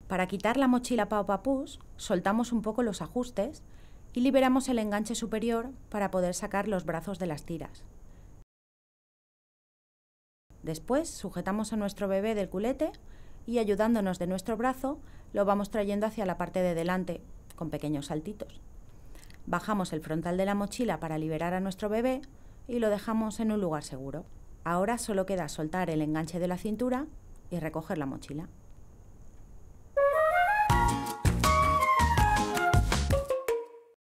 Para quitar la mochila Pao Papoose, soltamos un poco los ajustes y liberamos el enganche superior para poder sacar los brazos de las tiras. Después sujetamos a nuestro bebé del culete y ayudándonos de nuestro brazo lo vamos trayendo hacia la parte de delante con pequeños saltitos. Bajamos el frontal de la mochila para liberar a nuestro bebé y lo dejamos en un lugar seguro. Ahora solo queda soltar el enganche de la cintura y recoger la mochila.